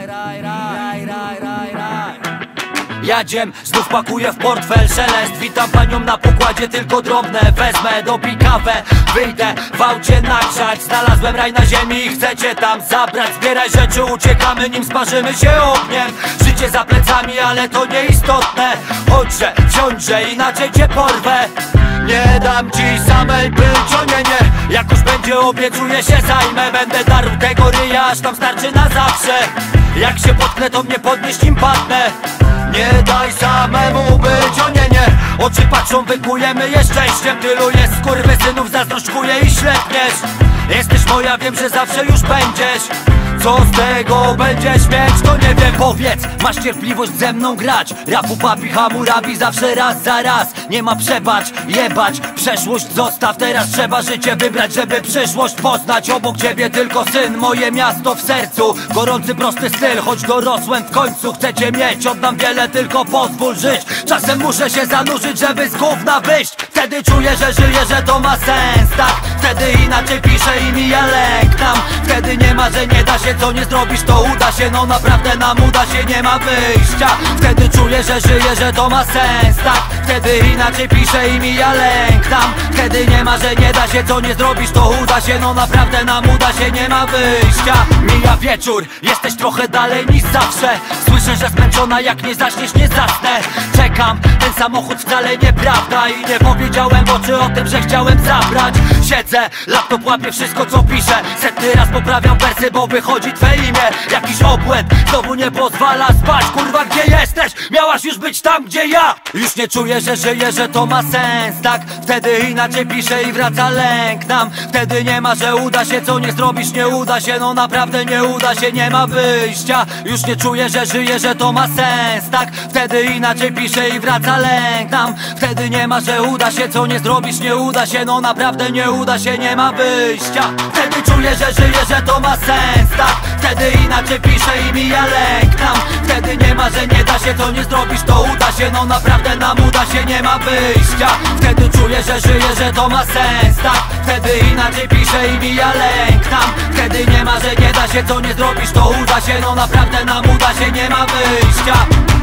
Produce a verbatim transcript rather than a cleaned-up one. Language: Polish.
Jadziem, znów pakuję w portfel szelest. Witam panią na pokładzie, tylko drobne wezmę. Dopij kawę, wyjdę w aucie nagrzać. Znalazłem raj na ziemi i chcecie tam zabrać. Zbieraj rzeczy, uciekamy, nim sparzymy się ogniem. Życie za plecami, ale to nieistotne. Chodźże, wsiądźże, inaczej cię porwę. Nie dam ci samej być, o nie, nie. Jak już będzie, obiecuję się zajmę. Będę darł tego ryja, aż tam starczy na zawsze. Jak się potknę, to mnie podnieść, nim padnę. Nie daj samemu być, o nie, nie. Oczy patrzą, wykujemy je szczęściem. Tylu jest skurwysynów, zazdroszczkuję i ślepniesz. Jesteś moja, wiem, że zawsze już będziesz. Co z tego będziesz mieć, to nie wiem. Powiedz, masz cierpliwość ze mną grać? Rapu, papi, Hammurabi, zawsze raz za raz. Nie ma przebacz, jebać, przeszłość zostaw. Teraz trzeba życie wybrać, żeby przyszłość poznać. Obok ciebie tylko syn, moje miasto w sercu. Gorący, prosty styl, choć dorosłem w końcu. Chcecie mieć, oddam wiele, tylko pozwól żyć. Czasem muszę się zanurzyć, żeby z gówna wyjść. Wtedy czuję, że żyję, że to ma sens, tak? Wtedy inaczej piszę i mija lęk nam. Wtedy nie ma, że nie da się, co nie zrobisz, to uda się. No naprawdę nam uda się, nie ma wyjścia. Wtedy czuję, że żyję, że to ma sens, tak? Wtedy inaczej piszę i mija lęk nam. Wtedy nie ma, że nie da się, co nie zrobisz, to uda się. No naprawdę nam uda się, nie ma wyjścia. Mija wieczór, jesteś trochę dalej niż zawsze. Słyszę, że zmęczona, jak nie zaśniesz, nie zasnę. Czekam, ten samochód wcale nieprawda. I nie powiedziałem w oczy o tym, że chciałem zabrać. Siedzę, laptop łapie wszystko, co piszę. Setny raz poprawiam wersy, bo wychodzi twe imię. Jakiś obłęd, znowu nie pozwala spać. Kurwa, gdzie jesteś? Miałaś już być tam, gdzie ja. Już nie czuję, że żyję, że to ma sens, tak? Wtedy inaczej piszę i wraca lęk nam. Wtedy nie ma, że uda się, co nie zrobisz, nie uda się. No naprawdę nie uda się, nie ma wyjścia. Już nie czuję, że żyję, że to ma sens, tak? Wtedy inaczej piszę i wraca lęk nam. Wtedy nie ma, że uda się, co nie zrobisz, nie uda się. No naprawdę nie uda się, nie ma wyjścia. Wtedy czuję, że żyję, że to ma sens, tak? Wtedy inaczej piszę i mija lęk nam. Wtedy nie ma, że nie da się, co nie zrobisz, to uda się. No naprawdę nam uda się, nie ma wyjścia. Wtedy czuję, że żyję, że to ma sens, tak? Wtedy inaczej piszę i mija lęk nam. Wtedy nie ma, że nie da się, co nie zrobisz, to uda się. No naprawdę nam uda się, nie ma wyjścia.